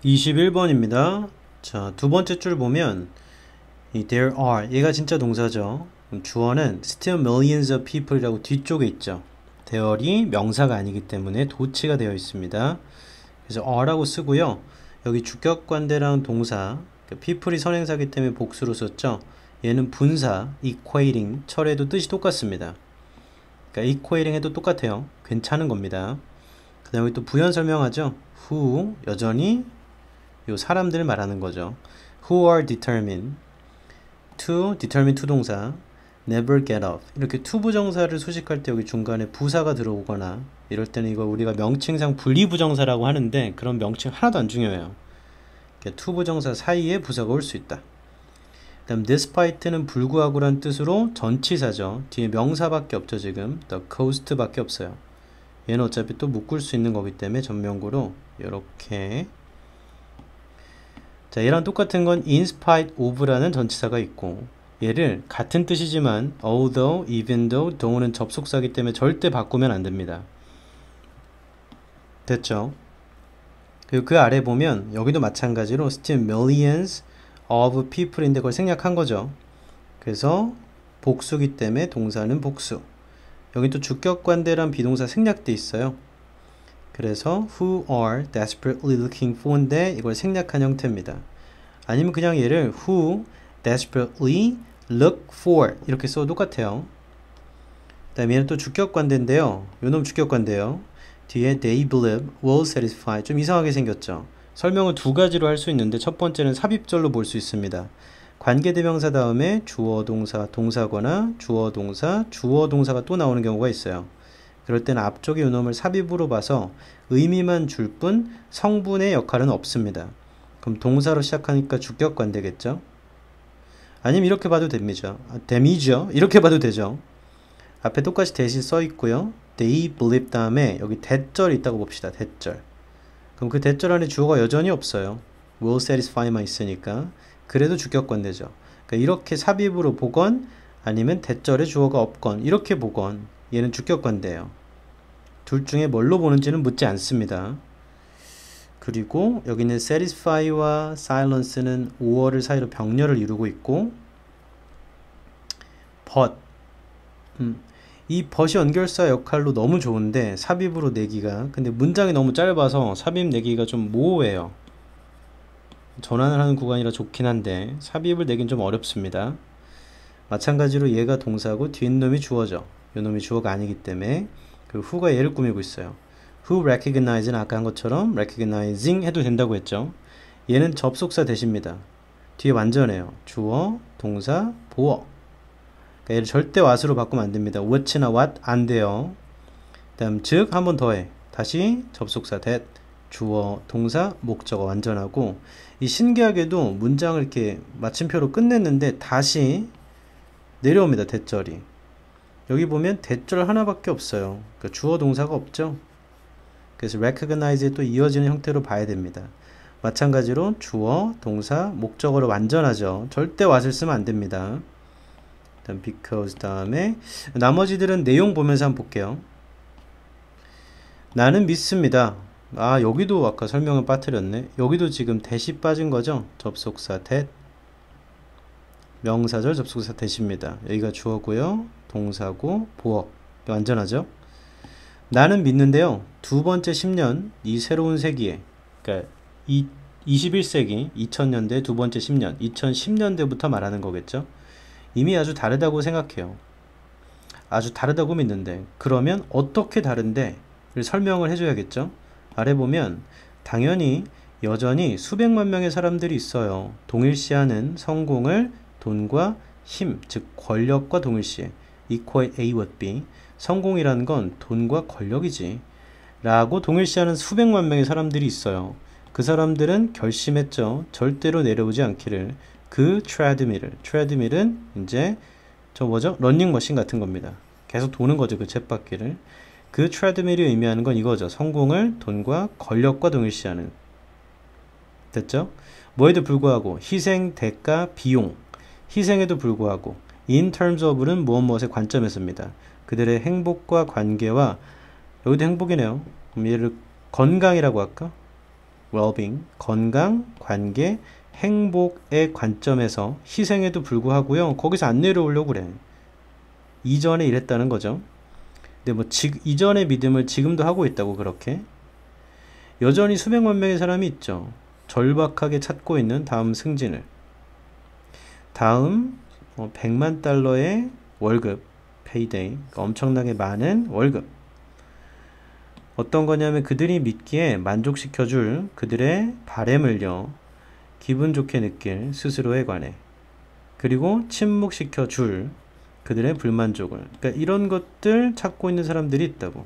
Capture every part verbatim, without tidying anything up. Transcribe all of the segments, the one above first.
이십일 번입니다. 자, 두 번째 줄 보면 이 there are 얘가 진짜 동사죠. 그럼 주어는 still millions of people이라고 뒤쪽에 있죠. there이 명사가 아니기 때문에 도치가 되어 있습니다. 그래서 are라고 쓰고요. 여기 주격관대랑 동사 people이 선행사기 때문에 복수로 썼죠. 얘는 분사 equating 철에도 뜻이 똑같습니다. 그러니까 equating 해도 똑같아요. 괜찮은 겁니다. 그 다음에 또 부연 설명하죠. who 여전히 요 사람들 말하는 거죠. who are determined to determine to 동사 never get off 이렇게 to 부정사를 수식할 때 여기 중간에 부사가 들어오거나 이럴 때는 이거 우리가 명칭상 분리부정사라고 하는데 그런 명칭 하나도 안 중요해요. to 부정사 사이에 부사가 올 수 있다. 그 다음 despite는 불구하고란 뜻으로 전치사죠. 뒤에 명사밖에 없죠. 지금 the coast 밖에 없어요. 얘는 어차피 또 묶을 수 있는 거기 때문에 전명구로 이렇게 자, 얘랑 똑같은 건 in spite of라는 전치사가 있고 얘를 같은 뜻이지만 although, even though, though는 접속사기 때문에 절대 바꾸면 안 됩니다. 됐죠? 그리고 그 아래 보면 여기도 마찬가지로 still millions of people인데 그걸 생략한 거죠. 그래서 복수기 때문에 동사는 복수. 여기 또 주격관대란 비동사 생략돼 있어요. 그래서 who are desperately looking for인데 이걸 생략한 형태입니다. 아니면 그냥 얘를 who desperately look for 이렇게 써도 똑같아요. 그 다음에 얘는 또 주격관대인데요. 요놈 주격관대요. 뒤에 they believe will satisfy 좀 이상하게 생겼죠. 설명을 두 가지로 할 수 있는데 첫 번째는 삽입절로 볼 수 있습니다. 관계대명사 다음에 주어 동사 동사거나 주어 동사 주어 동사가 또 나오는 경우가 있어요. 그럴 때는 앞쪽에 요놈을 삽입으로 봐서 의미만 줄 뿐 성분의 역할은 없습니다. 그럼 동사로 시작하니까 주격관대겠죠? 아니면 이렇게 봐도 됩니다. 아, 됨이죠. 이렇게 봐도 되죠. 앞에 똑같이 대신 써 있고요. they believe 다음에 여기 대절이 있다고 봅시다. 대절. 그럼 그 대절 안에 주어가 여전히 없어요. will satisfy만 있으니까. 그래도 주격관대죠. 그러니까 이렇게 삽입으로 보건 아니면 대절에 주어가 없건 이렇게 보건 얘는 주격관대예요. 둘 중에 뭘로 보는지는 묻지 않습니다. 그리고 여기는 satisfy와 silence는 오어를 사이로 병렬을 이루고 있고 but 음, 이 but이 연결사 역할로 너무 좋은데 삽입으로 내기가 근데 문장이 너무 짧아서 삽입 내기가 좀 모호해요. 전환을 하는 구간이라 좋긴 한데 삽입을 내긴 좀 어렵습니다. 마찬가지로 얘가 동사고 뒷놈이 주어죠. 요놈이 주어가 아니기 때문에 그 who가 얘를 꾸미고 있어요. who recognize는 아까 한 것처럼 recognizing 해도 된다고 했죠. 얘는 접속사 대신입니다. 뒤에 완전해요. 주어, 동사, 보어. 그러니까 얘를 절대 what으로 바꾸면 안 됩니다. what나 what 안 돼요. 다음 즉 한 번 더 해. 다시 접속사 that, 주어, 동사, 목적어 완전하고 이 신기하게도 문장을 이렇게 마침표로 끝냈는데 다시 내려옵니다. 대절이. 여기 보면 대절 하나밖에 없어요. 그러니까 주어 동사가 없죠. 그래서 recognize에 또 이어지는 형태로 봐야 됩니다. 마찬가지로 주어, 동사, 목적어로 완전하죠. 절대 what을 쓰면 안 됩니다. 다음 because 다음에 나머지들은 내용 보면서 한번 볼게요. 나는 믿습니다. 아 여기도 아까 설명을 빠뜨렸네. 여기도 지금 대시 빠진 거죠. 접속사 that 명사절 접속사 that입니다. 여기가 주어고요. 동사고 보어 완전하죠. 나는 믿는데요. 두 번째 십 년 이 새로운 세기에 그러니까 이 이십일 세기 이천 년대 두 번째 십 년 이천십 년대부터 말하는 거겠죠. 이미 아주 다르다고 생각해요. 아주 다르다고 믿는데 그러면 어떻게 다른데 를 설명을 해줘야겠죠. 아래 보면 당연히 여전히 수백만 명의 사람들이 있어요. 동일시하는 성공을 돈과 힘, 즉 권력과 동일시해 equate A with B 성공이라는 건 돈과 권력이지 라고 동일시하는 수백만 명의 사람들이 있어요. 그 사람들은 결심했죠. 절대로 내려오지 않기를. 그 트레드밀을 트레드밀은 이제 저 뭐죠? 러닝머신 같은 겁니다. 계속 도는 거죠. 그 쳇바퀴를. 그 트레드밀이 의미하는 건 이거죠. 성공을 돈과 권력과 동일시하는. 됐죠? 뭐에도 불구하고 희생, 대가, 비용 희생에도 불구하고 in terms of는 무엇 무엇의 관점에서입니다. 그들의 행복과 관계와 여기도 행복이네요. 그럼 얘를 건강이라고 할까? well-being, 건강, 관계, 행복의 관점에서 희생에도 불구하고요. 거기서 안 내려오려고 그래. 이전에 이랬다는 거죠. 근데 뭐 지, 이전의 믿음을 지금도 하고 있다고 그렇게. 여전히 수백만 명의 사람이 있죠. 절박하게 찾고 있는 다음 승진을. 다음 어, 백만 달러의 월급, 페이데이, 그러니까 엄청나게 많은 월급. 어떤 거냐면 그들이 믿기에 만족시켜줄 그들의 바램을요. 기분 좋게 느낄 스스로에 관해. 그리고 침묵시켜줄 그들의 불만족을. 그러니까 이런 것들 찾고 있는 사람들이 있다고.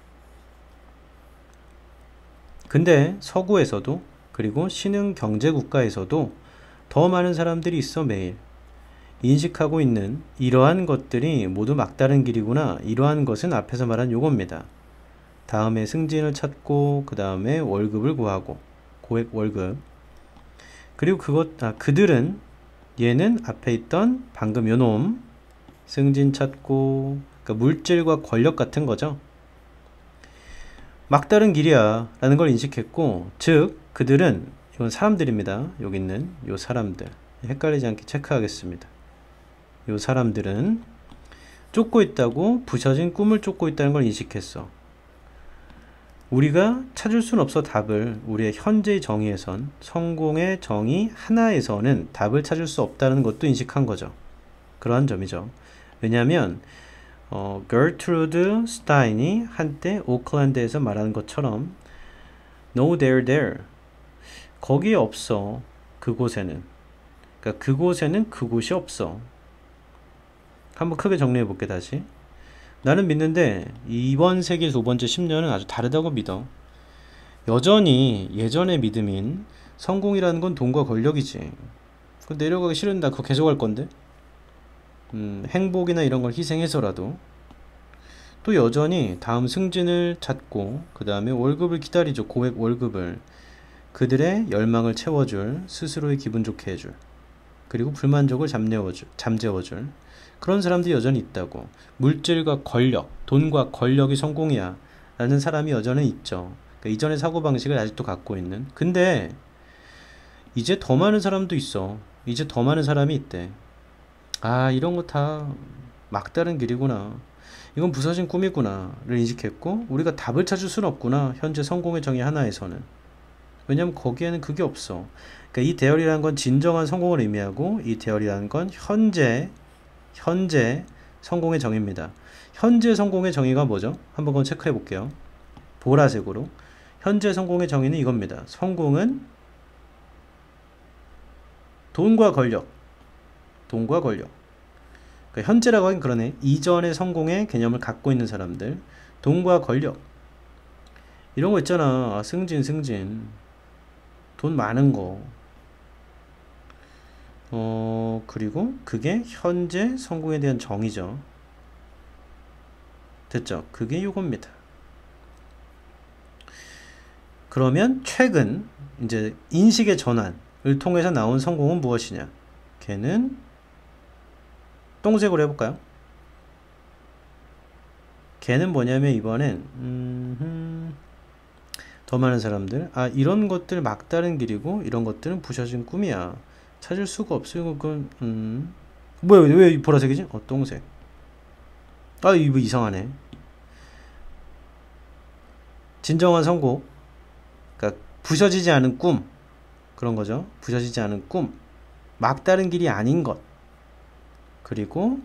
근데 서구에서도 그리고 신흥 경제 국가에서도 더 많은 사람들이 있어 매일. 인식하고 있는 이러한 것들이 모두 막다른 길이구나. 이러한 것은 앞에서 말한 요겁니다. 다음에 승진을 찾고 그 다음에 월급을 구하고 고액 월급. 그리고 그것 아, 그들은 얘는 앞에 있던 방금 요놈 승진 찾고 그러니까 물질과 권력 같은 거죠. 막다른 길이야 라는 걸 인식했고 즉 그들은 이건 사람들입니다. 여기 있는 요 사람들 헷갈리지 않게 체크하겠습니다. 요 사람들은 쫓고 있다고 부셔진 꿈을 쫓고 있다는 걸 인식했어. 우리가 찾을 수는 없어 답을. 우리의 현재의 정의에선 성공의 정의 하나에서는 답을 찾을 수 없다는 것도 인식한 거죠. 그러한 점이죠. 왜냐하면 어, 거르트루드 스타인이 한때 오클랜드에서 말하는 것처럼 No there there 거기에 없어. 그곳에는 그러니까 그곳에는 그곳이 없어. 한번 크게 정리해 볼게 다시. 나는 믿는데 이번 세기 두 번째 십 년은 아주 다르다고 믿어. 여전히 예전의 믿음인 성공이라는 건 돈과 권력이지. 그거 내려가기 싫은데 나 그거 계속 할 건데. 음, 행복이나 이런 걸 희생해서라도. 또 여전히 다음 승진을 찾고 그 다음에 월급을 기다리죠. 고액 월급을. 그들의 열망을 채워줄, 스스로의 기분 좋게 해줄, 그리고 불만족을 잠재워줄, 잠재워줄 그런 사람들이 여전히 있다고. 물질과 권력, 돈과 권력이 성공이야 라는 사람이 여전히 있죠. 그러니까 이전의 사고방식을 아직도 갖고 있는. 근데 이제 더 많은 사람도 있어. 이제 더 많은 사람이 있대. 아 이런 거 다 막다른 길이구나. 이건 부서진 꿈이구나 를 인식했고 우리가 답을 찾을 수는 없구나. 현재 성공의 정의 하나에서는. 왜냐면 거기에는 그게 없어. 그러니까 이 대열이라는 건 진정한 성공을 의미하고 이 대열이라는 건 현재 현재 성공의 정의입니다. 현재 성공의 정의가 뭐죠? 한번 그건 체크해 볼게요. 보라색으로. 현재 성공의 정의는 이겁니다. 성공은 돈과 권력. 돈과 권력. 그러니까 현재라고 하긴 그러네. 이전의 성공의 개념을 갖고 있는 사람들. 돈과 권력. 이런 거 있잖아. 아, 승진, 승진. 돈 많은 거. 어, 그리고 그게 현재 성공에 대한 정의죠. 됐죠? 그게 요겁니다. 그러면 최근 이제 인식의 전환을 통해서 나온 성공은 무엇이냐? 걔는 동색으로 해볼까요? 걔는 뭐냐면 이번엔 음흠, 더 많은 사람들 아 이런 것들 막다른 길이고 이런 것들은 부셔진 꿈이야. 찾을 수가 없어요. 그건 음 뭐야 왜 보라색이지? 어 동색. 아 이거 이상하네. 진정한 성공. 그러니까 부셔지지 않은 꿈 그런 거죠. 부셔지지 않은 꿈. 막다른 길이 아닌 것. 그리고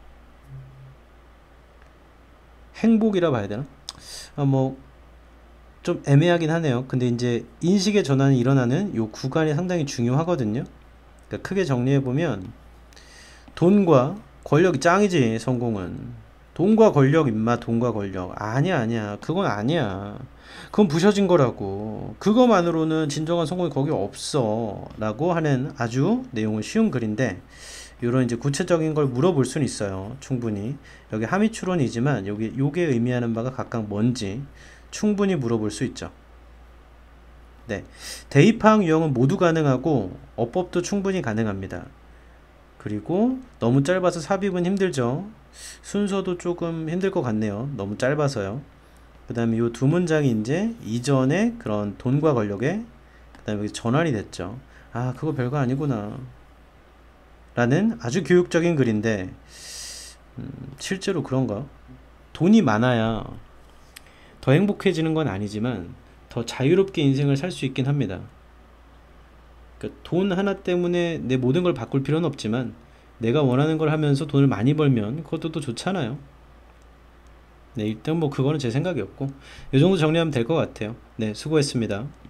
행복이라 봐야 되나? 아, 뭐 좀 애매하긴 하네요. 근데 이제 인식의 전환이 일어나는 요 구간이 상당히 중요하거든요. 그러니까 크게 정리해보면 돈과 권력이 짱이지. 성공은 돈과 권력 임마. 돈과 권력 아니야 아니야 그건 아니야. 그건 부셔진 거라고. 그거만으로는 진정한 성공이 거기 없어 라고 하는 아주 내용은 쉬운 글인데 이런 이제 구체적인 걸 물어볼 수는 있어요. 충분히 여기 함의 추론이지만 여기 요게 의미하는 바가 각각 뭔지 충분히 물어볼 수 있죠. 네, 대입항 유형은 모두 가능하고 어법도 충분히 가능합니다. 그리고 너무 짧아서 삽입은 힘들죠. 순서도 조금 힘들 것 같네요. 너무 짧아서요. 그 다음에 이 두 문장이 이제 이전의 그런 돈과 권력의 다음에 전환이 됐죠. 아, 그거 별거 아니구나 라는 아주 교육적인 글인데, 음, 실제로 그런가? 돈이 많아야 더 행복해지는 건 아니지만 더 자유롭게 인생을 살 수 있긴 합니다. 그러니까 돈 하나 때문에 내 모든 걸 바꿀 필요는 없지만 내가 원하는 걸 하면서 돈을 많이 벌면 그것도 또 좋잖아요. 네, 일단 뭐 그거는 제 생각이었고 이 정도 정리하면 될 것 같아요. 네, 수고했습니다.